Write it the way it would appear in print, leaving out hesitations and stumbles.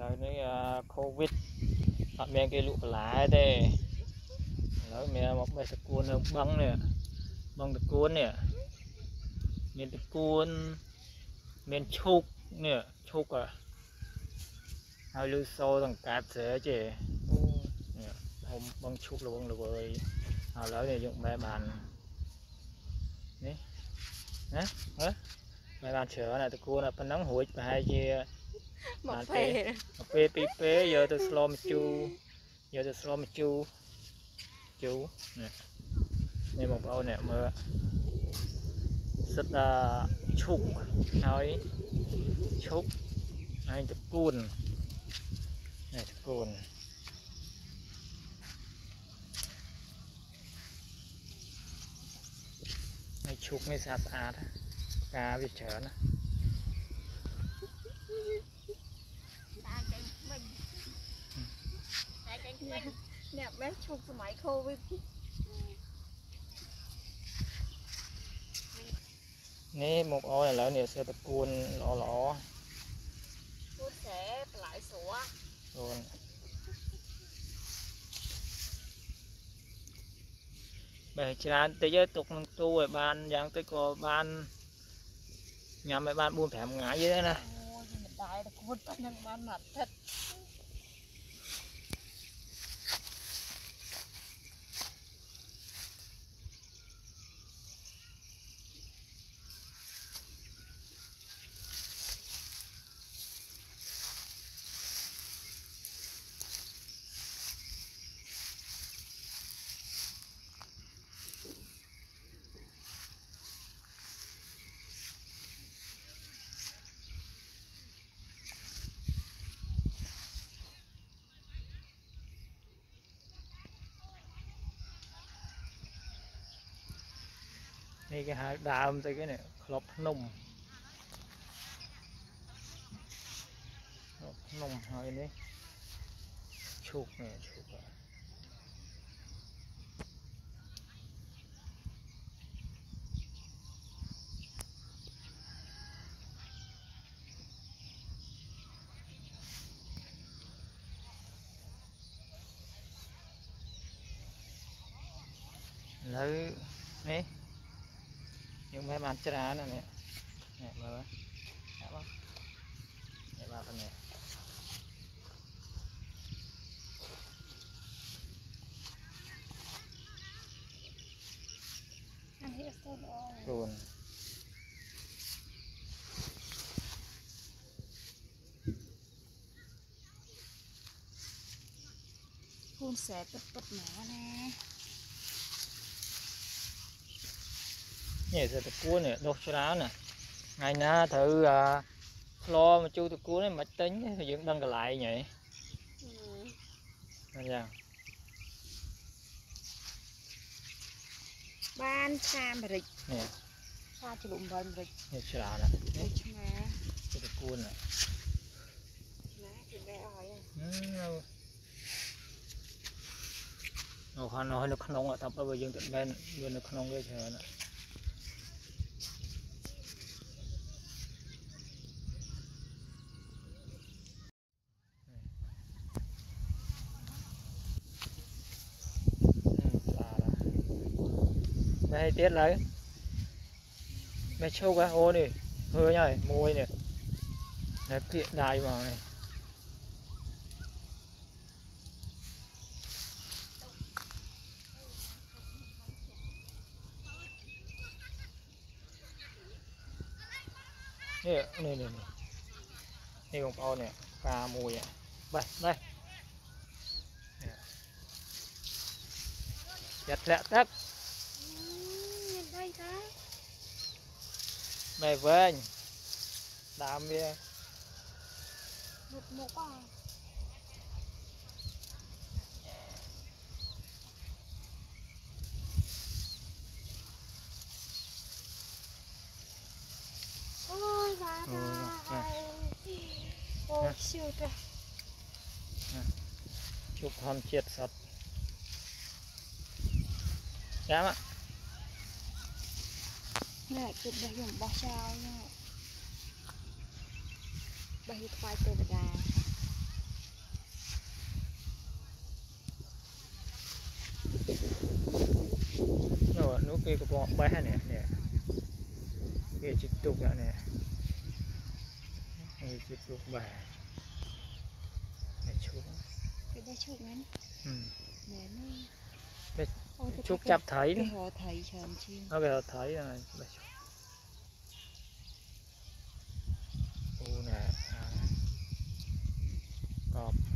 rồi ní covid họ men cái lụa lá đây rồi mẹ một bài cuốn băng nè băng được cuốn nè miền được cuốn miền chúc nè chúc à hai lưu sâu thằng cát dễ chứ hôm băng chúc là băng được rồi họ lấy này dùng bài bàn nè nè bài bàn sửa này được cuốn là phần nắng hủi và hai chia một phê pê giờ từ slom chu giờ từ slom chu chú nè đây một ô nè mưa rất là chúc nói chúc anh chụp cùn này chụp cùn này chúc này sạch sạch cá bị chở nè nè bé chụp máy khô với nè một ô này lỡ nè sẽ tập cùn lỏ cô sẽ lại sủa luôn bởi chán tới giới tục tu ở ban giang tới có ban nhà mấy ban buôn thèm ngái dưới nè đại là cô bắt năng ban mặt thật đây cái hai đàm tới cái này lọc nùng hai đấy chụp này chụp lấy đấy những mấy bàn chả này nè mơ nè vào phần này luôn cô sẽ bật mẻ nè nhảy giờ tập cuốn này đốt cháo nè ngày na thử lo mà chu tập cuốn này máy tính thì vẫn đăng lại nhỉ nha ban cha mà rịch nè cha cho bụng bần rịch nhảy cháo nè chu tập cuốn nè nó không ở tập bây giờ tận bên bên nó không cái chờ nè đây tiết lấy mẹ châu cả ô đi hơi nhảy môi nè này kiện đài vào này này đây con con này cà mùi à đây chặt lẹ tắc mày với anh làm đi một con ôi bà ôi siêu trời chụp hòn chiết sạch dám ạ nè chụp đây dùng bao sao nha bây quay từ gà kia có bỏ bé nè nè kia chích tục nữa nè kia chích tục bè này chú cái bé chụp ngắn ừ. để nó Bé ôi, chúc chắp thấy cái họ thấy tròn chiên nó kêu thấy rồi ô nè cọp